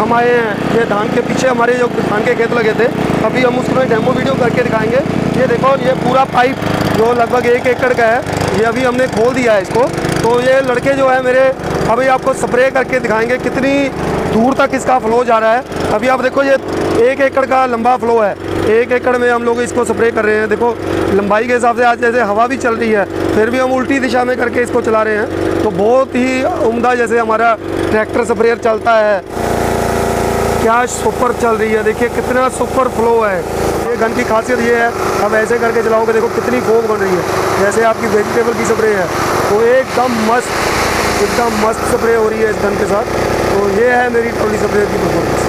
हम आए हैं। ये धान के पीछे हमारे जो धान के खेत लगे थे, अभी हम उसमें डेमो वीडियो करके दिखाएंगे। ये देखो, ये पूरा पाइप जो लगभग 1 एकड़ का है, ये अभी हमने खोल दिया है इसको। तो ये लड़के जो है मेरे, अभी आपको स्प्रे करके दिखाएंगे कितनी दूर तक इसका फ्लो जा रहा है। अभी आप देखो, ये 1 एकड़ का लंबा फ्लो है। 1 एकड़ में हम लोग इसको स्प्रे कर रहे हैं। देखो लंबाई के हिसाब से, आज जैसे हवा भी चल रही है फिर भी हम उल्टी दिशा में करके इसको चला रहे हैं। तो बहुत ही उम्दा जैसे हमारा ट्रैक्टर स्प्रेयर चलता है, क्या सुपर चल रही है। देखिए कितना सुपर फ्लो है। ये गन की खासियत ये है, अब ऐसे करके चलाओगे, देखो कितनी फोग बन रही है, जैसे आपकी वेजिटेबल की स्प्रे है। तो एकदम मस्त स्प्रे हो रही है इस गन के साथ। तो ये है मेरी ट्रॉली स्प्रेयर की परफॉर्मेंस।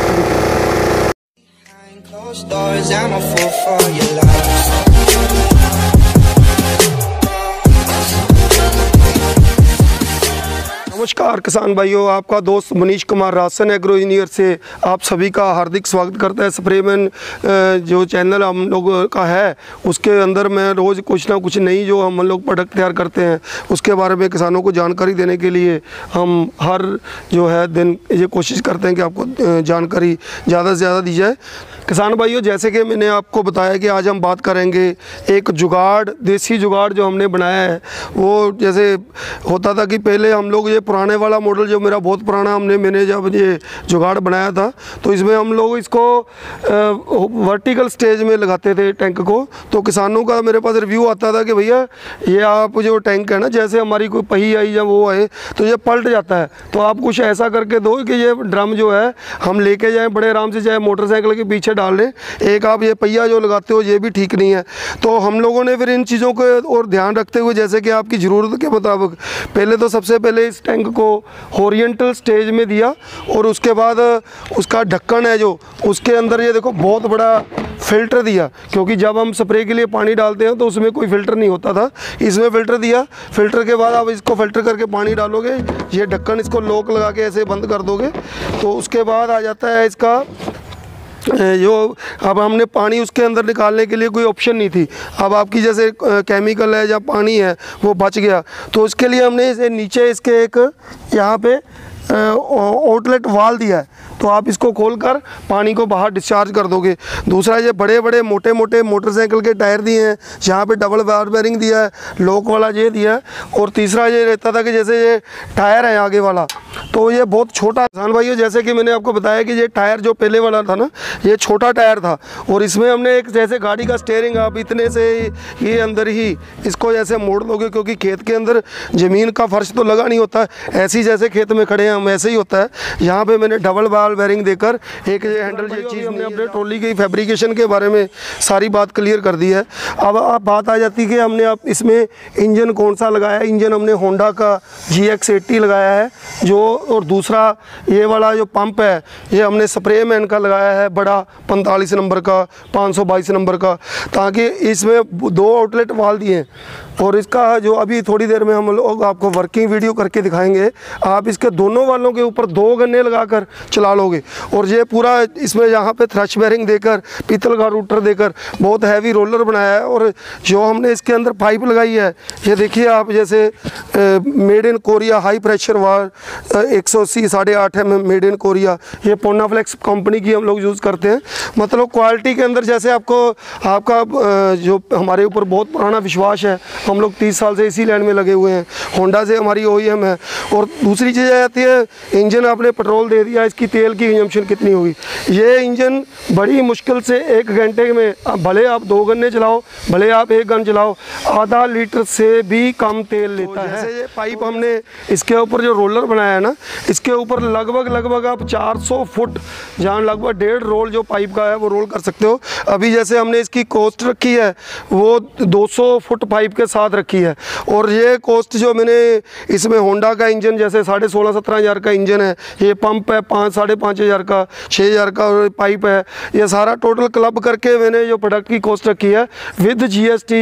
नमस्कार किसान भाइयों, आपका दोस्त मनीष कुमार रासन एग्रो इंजीनियर से आप सभी का हार्दिक स्वागत करता है। स्प्रेमैन जो चैनल हम लोग का है, उसके अंदर मैं रोज़ कुछ ना कुछ नई जो हम लोग प्रोडक्ट तैयार करते हैं उसके बारे में किसानों को जानकारी देने के लिए हम हर जो है दिन ये कोशिश करते हैं कि आपको जानकारी ज़्यादा से ज़्यादा दी जाए। किसान भाइयों, जैसे कि मैंने आपको बताया कि आज हम बात करेंगे एक जुगाड़, देसी जुगाड़ जो हमने बनाया है। वो जैसे होता था कि पहले हम लोग ये पुराने वाला मॉडल जो मेरा बहुत पुराना, मैंने जब ये जुगाड़ बनाया था तो इसमें हम लोग इसको वर्टिकल स्टेज में लगाते थे टैंक को। तो किसानों का मेरे पास रिव्यू आता था कि भैया ये आप जो टैंक है ना, जैसे हमारी कोई पहिया आई या वो आए तो ये पलट जाता है, तो आप कुछ ऐसा करके दो कि ये ड्रम जो है हम लेके जाएँ बड़े आराम से, चाहे मोटरसाइकिल के पीछे डाल लें। एक आप ये पहिया जो लगाते हो ये भी ठीक नहीं है। तो हम लोगों ने फिर इन चीज़ों को और ध्यान रखते हुए, जैसे कि आपकी ज़रूरत के मुताबिक, पहले तो सबसे पहले इस टैंक को हॉरिजॉन्टल स्टेज में दिया और उसके बाद उसका ढक्कन है जो, उसके अंदर ये देखो बहुत बड़ा फ़िल्टर दिया, क्योंकि जब हम स्प्रे के लिए पानी डालते हैं तो उसमें कोई फ़िल्टर नहीं होता था, इसमें फ़िल्टर दिया। फ़िल्टर के बाद आप इसको फ़िल्टर करके पानी डालोगे, ये ढक्कन इसको लॉक लगा के ऐसे बंद कर दोगे। तो उसके बाद आ जाता है इसका जो, अब हमने पानी उसके अंदर निकालने के लिए कोई ऑप्शन नहीं थी। अब आपकी जैसे केमिकल है या पानी है वो बच गया, तो उसके लिए हमने इसे नीचे इसके एक यहाँ पे आउटलेट वाल दिया है, तो आप इसको खोलकर पानी को बाहर डिस्चार्ज कर दोगे। दूसरा, ये बड़े बड़े मोटे मोटे मोटरसाइकिल के टायर दिए हैं, यहाँ पे डबल बार बेरिंग दिया है, लॉक वाला ये दिया है। और तीसरा ये रहता था कि जैसे ये टायर है आगे वाला, तो ये बहुत छोटा। किसान भाइयों, जैसे कि मैंने आपको बताया कि ये टायर जो पहले वाला था ना, ये छोटा टायर था, और इसमें हमने एक जैसे गाड़ी का स्टीयरिंग, आप इतने से ये अंदर ही इसको जैसे मोड़ दोगे, क्योंकि खेत के अंदर ज़मीन का फर्श तो लगा नहीं होता, ऐसी जैसे खेत में खड़े हैं हम ऐसे ही होता है। यहाँ पे मैंने डबल बार बेरिंग देकर एक हैंडल चीज़, हमने अपने ट्रॉली की फैब्रिकेशन के बारे में सारी बात क्लियर कर दी है। अब आप बात आ जाती है कि हमने अब इसमें इंजन कौन सा लगाया है। इंजन हमने होंडा का GX80 लगाया है जो, और दूसरा ये वाला जो पंप है ये हमने स्प्रेमैन का लगाया है, बड़ा 45 नंबर का, 522 नंबर का, ताकि इसमें 2 आउटलेट वाल दिए हैं। और इसका जो अभी थोड़ी देर में हम लोग आपको वर्किंग वीडियो करके दिखाएंगे, आप इसके दोनों वालों के ऊपर 2 गन्ने लगाकर चला लोगे। और ये पूरा इसमें यहाँ पे थ्रश बेरिंग देकर, पीतल का रूटर देकर बहुत हैवी रोलर बनाया है। और जो हमने इसके अंदर पाइप लगाई है, ये देखिए आप, जैसे made in Korea high pressure वार 180 8.5 mm मेड इन कोरिया, ये पोनाफ्लेक्स कंपनी की हम लोग यूज़ करते हैं। मतलब क्वालिटी के अंदर, जैसे आपका जो हमारे ऊपर बहुत पुराना विश्वास है, हम लोग 30 साल से इसी लाइन में लगे हुए हैं, होंडा से हमारी OEM है। और दूसरी चीज़ आती है, इंजन आपने पेट्रोल दे दिया, इसकी तेल की कंजम्पशन कितनी होगी। ये इंजन बड़ी मुश्किल से 1 घंटे में, भले आप 2 गन्ने चलाओ, भले आप 1 गन चलाओ, आधा लीटर से भी कम तेल लेता है। जैसे ये पाइप हमने इसके ऊपर जो रोलर बनाया है ना, इसके ऊपर लगभग आप 400 फुट, जहाँ लगभग 1.5 रोल जो पाइप का है वो रोल कर सकते हो। अभी जैसे हमने इसकी कॉस्ट रखी है वो 200 फुट पाइप के साथ रखी है। और ये कॉस्ट जो मैंने इसमें होंडा का इंजन, जैसे 16,500-17 हज़ार का इंजन है, ये पंप है 5-5.5 हज़ार का, 6 हज़ार का पाइप है, ये सारा टोटल क्लब करके मैंने जो प्रोडक्ट की कॉस्ट रखी है विद GST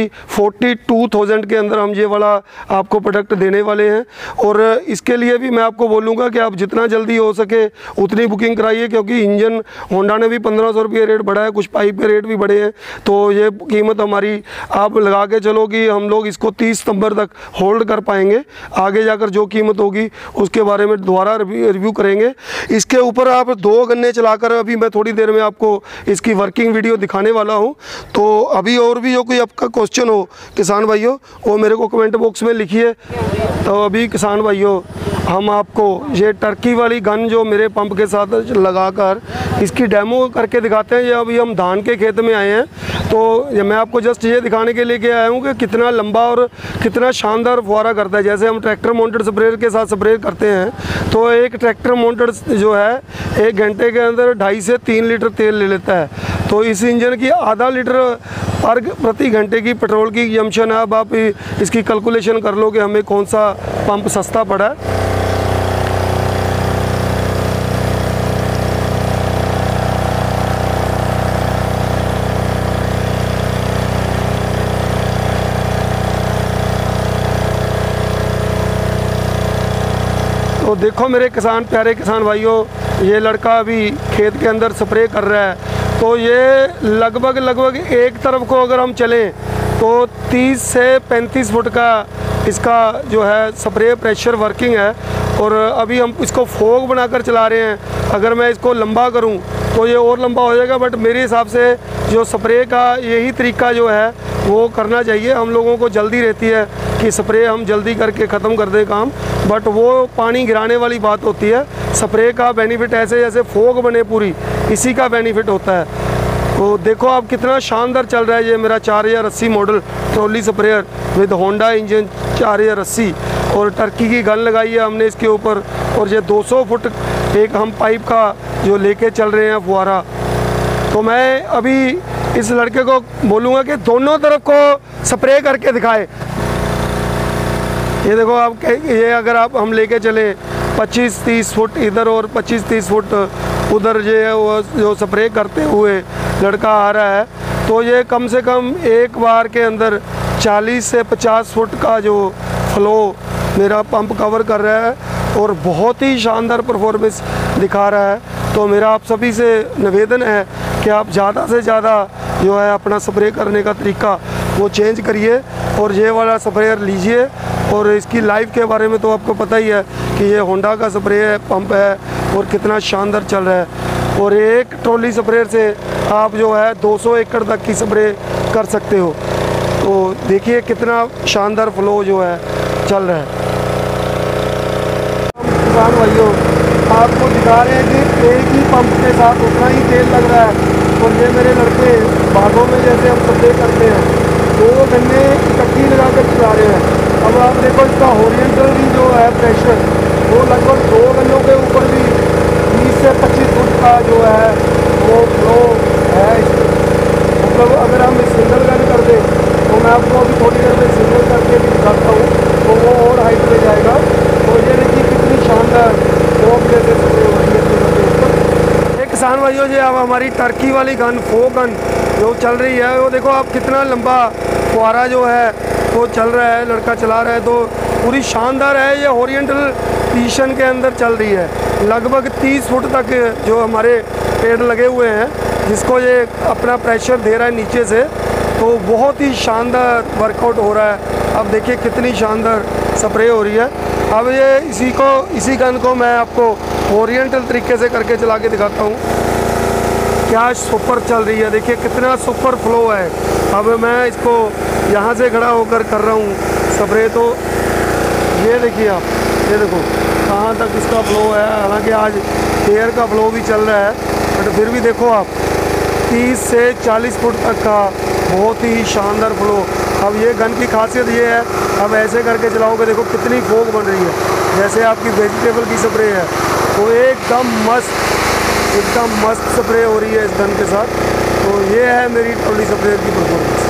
42,000 के अंदर हम ये वाला आपको प्रोडक्ट देने वाले हैं। और इसके लिए भी मैं आपको बोलूँगा कि आप जितना जल्दी हो सके उतनी बुकिंग कराइए, क्योंकि इंजन होंडा ने भी 1500 रुपये रेट बढ़ाया है, कुछ पाइप के रेट भी बढ़े हैं। तो ये कीमत हमारी आप लगा के चलो कि हम लोग इसको 30 सितंबर तक होल्ड कर पाएंगे। आगे जाकर जो कीमत होगी उसके बारे में दोबारा रिव्यू करेंगे। इसके ऊपर आप 2 गन्ने चलाकर अभी मैं थोड़ी देर में आपको इसकी वर्किंग वीडियो दिखाने वाला हूं। तो अभी और भी जो कोई आपका क्वेश्चन हो किसान भाइयों, वो मेरे को कमेंट बॉक्स में लिखिए। तो अभी किसान भाइयों, हम आपको ये टर्की वाली गन जो मेरे पंप के साथ लगाकर इसकी डेमो करके दिखाते हैं। ये अभी हम धान के खेत में आए हैं, तो मैं आपको जस्ट ये दिखाने के लिए आया हूँ कि कितना लंबा और कितना शानदार फुहारा करता है। जैसे हम ट्रैक्टर माउंटेड स्प्रेयर के साथ स्प्रे करते हैं, तो एक ट्रैक्टर माउंटेड जो है 1 घंटे के अंदर 2.5 से 3 लीटर तेल ले लेता है। तो इस इंजन की आधा लीटर प्रति घंटे की पेट्रोल की कंजम्पशन है। अब आप इसकी कैलकुलेशन कर लो कि हमें कौन सा पंप सस्ता पड़ा है। तो देखो मेरे प्यारे किसान भाइयों, ये लड़का अभी खेत के अंदर स्प्रे कर रहा है। तो ये लगभग एक तरफ को अगर हम चलें तो 30 से 35 फुट का इसका जो है स्प्रे प्रेशर वर्किंग है। और अभी हम इसको फोग बनाकर चला रहे हैं। अगर मैं इसको लंबा करूं तो ये और लंबा हो जाएगा, बट मेरे हिसाब से जो स्प्रे का यही तरीका जो है वो करना चाहिए। हम लोगों को जल्दी रहती है कि स्प्रे हम जल्दी करके ख़त्म कर दें काम, बट वो पानी गिराने वाली बात होती है। स्प्रे का बेनिफिट ऐसे जैसे फोग बने पूरी, इसी का बेनिफिट होता है। तो देखो आप कितना शानदार चल रहा है ये मेरा 4080 model trolley sprayer with Honda engine 4080, और टर्की की गन लगाई है हमने इसके ऊपर। और ये 200 फुट एक हम पाइप का जो लेके चल रहे हैं फुहारा। तो मैं अभी इस लड़के को बोलूँगा कि दोनों तरफ को स्प्रे करके दिखाए। ये देखो आप, ये अगर आप हम लेके चले 25-30 फुट इधर और 25-30 फुट उधर, वो जो स्प्रे करते हुए लड़का आ रहा है, तो ये कम से कम एक बार के अंदर 40 से 50 फुट का जो फ्लो मेरा पंप कवर कर रहा है और बहुत ही शानदार परफॉर्मेंस दिखा रहा है। तो मेरा आप सभी से निवेदन है कि आप ज़्यादा से ज़्यादा जो है अपना स्प्रे करने का तरीका वो चेंज करिए और ये वाला स्प्रेयर लीजिए। और इसकी लाइफ के बारे में तो आपको पता ही है कि ये होंडा का स्प्रे है, पंप है और कितना शानदार चल रहा है। और एक ट्रॉली स्प्रेयर से आप जो है 200 एकड़ तक की स्प्रे कर सकते हो। तो देखिए कितना शानदार फ्लो जो है चल रहा है। किसान भाइयों, आपको दिखा रहे हैं कि एक ही पंप के साथ उतना ही तेल लग रहा है। और ये मेरे लड़के बागों में जैसे हम स्प्रे करते हैं 2 गन्ने इकट्ठी लगा कर चला रहे हैं। अब आप देखो इसका हॉरिजॉन्टल भी जो है प्रेशर वो लगभग 2 गन्नों के ऊपर भी 20 से 25 फुट का जो है वो फ्लो है। मतलब अगर हम सिंगल गन कर दें तो मैं आपको अभी थोड़ी देर में सिंगल करके भी दिखाता हूँ, तो वो और हाइट पे जाएगा। तो ये देखिए कितनी शानदार फोग जैसे स्प्रे हो रही है। किसान भाइयों, ये अब हमारी टर्की वाली गन फोग गन जो चल रही है, वो देखो आप कितना लंबा फुहारा जो है वो चल रहा है, लड़का चला रहा है। तो पूरी शानदार है। ये ओरिएंटल पोजीशन के अंदर चल रही है। लगभग 30 फुट तक जो हमारे पेड़ लगे हुए हैं, जिसको ये अपना प्रेशर दे रहा है नीचे से। तो बहुत ही शानदार वर्कआउट हो रहा है। अब देखिए कितनी शानदार स्प्रे हो रही है। अब ये इसी गन को मैं आपको ओरिएंटल तरीके से करके चला के दिखाता हूँ। क्या सुपर चल रही है, देखिए कितना सुपर फ्लो है। अब मैं इसको यहाँ से खड़ा होकर कर रहा हूँ स्प्रे। तो ये देखिए आप, ये देखो कहाँ तक इसका फ्लो है। हालांकि आज एयर का फ्लो भी चल रहा है, बट फिर भी देखो आप 30 से 40 फुट तक का बहुत ही शानदार फ्लो। अब ये गन की खासियत ये है, अब ऐसे करके चलाओगे देखो कितनी फोग बन रही है, जैसे आपकी वेजिटेबल की स्प्रे है। तो एकदम मस्त स्प्रे हो रही है इस गन के साथ। तो ये है मेरी ट्रॉली स्प्रेयर की परफॉर्मेंस।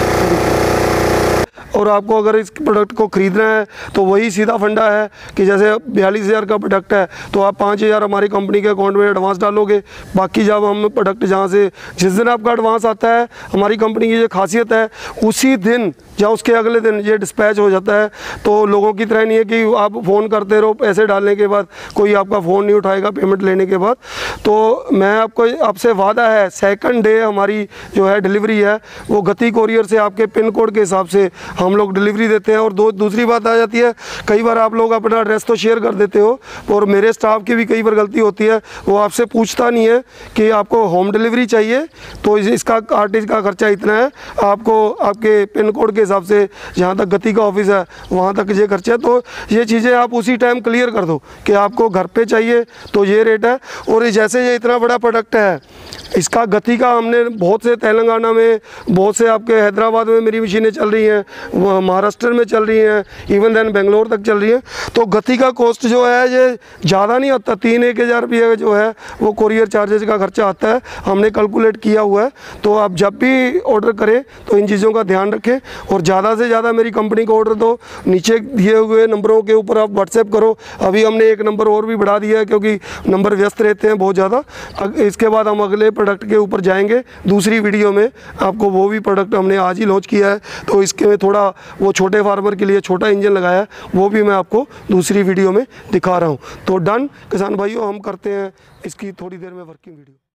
और आपको अगर इस प्रोडक्ट को ख़रीदना है तो वही सीधा फंडा है कि जैसे 42,000 का प्रोडक्ट है तो आप 5,000 हमारी कंपनी के अकाउंट में एडवांस डालोगे। बाकी जब हम प्रोडक्ट जहाँ से जिस दिन आपका एडवांस आता है, हमारी कंपनी की ये खासियत है उसी दिन या उसके अगले दिन ये डिस्पैच हो जाता है। तो लोगों की तरह नहीं है कि आप फ़ोन करते रहो, पैसे डालने के बाद कोई आपका फ़ोन नहीं उठाएगा पेमेंट लेने के बाद। तो मैं आपसे वादा है, सेकंड डे हमारी जो है डिलीवरी है वो गति कोरियर से आपके पिन कोड के हिसाब से हम लोग डिलीवरी देते हैं। और दूसरी बात आ जाती है, कई बार आप लोग अपना एड्रेस तो शेयर कर देते हो, और मेरे स्टाफ की भी कई बार गलती होती है, वो आपसे पूछता नहीं है कि आपको होम डिलीवरी चाहिए तो इसका आरटीजी का खर्चा इतना है, आपको आपके पिन कोड के हिसाब से जहाँ तक गति का ऑफिस है वहाँ तक ये खर्चा है। तो ये चीज़ें आप उसी टाइम क्लियर कर दो कि आपको घर पे चाहिए तो ये रेट है। और जैसे ये इतना बड़ा प्रोडक्ट है, इसका गति का हमने बहुत से तेलंगाना में, बहुत से आपके हैदराबाद में मेरी मशीनें चल रही हैं, महाराष्ट्र में चल रही हैं, इवन देन बेंगलोर तक चल रही हैं। तो गति का कॉस्ट जो है ये ज़्यादा नहीं आता, 3-1 हज़ार रुपये जो है वो कोरियर चार्जेस का खर्चा आता है, हमने कैलकुलेट किया हुआ है। तो आप जब भी ऑर्डर करें तो इन चीज़ों का ध्यान रखें, और ज़्यादा से ज़्यादा मेरी कंपनी को ऑर्डर दो। नीचे दिए हुए नंबरों के ऊपर आप व्हाट्सएप करो। अभी हमने एक नंबर और भी बढ़ा दिया है क्योंकि नंबर व्यस्त रहते हैं बहुत ज़्यादा। इसके बाद हम अगले प्रोडक्ट के ऊपर जाएंगे दूसरी वीडियो में, आपको वो भी प्रोडक्ट हमने आज ही लॉन्च किया है, तो इसके में थोड़ा वो छोटे फार्मर के लिए छोटा इंजन लगाया है, वो भी मैं आपको दूसरी वीडियो में दिखा रहा हूँ। तो डन किसान भाइयों, हम करते हैं इसकी थोड़ी देर में वर्किंग वीडियो।